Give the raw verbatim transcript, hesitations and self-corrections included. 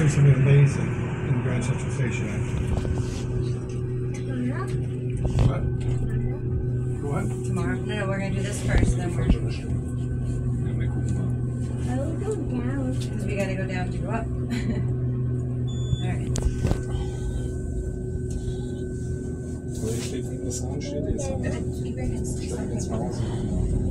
see something amazing in Grand Central Station, actually. What? What? Tomorrow? No, no, we're gonna do this first, then we're. Ja, wir gucken mal. I will go down. Because we gotta go down to go up. Alright. Aber hier steht, wie das an steht, jetzt. Keep your hands. Steig jetzt mal raus.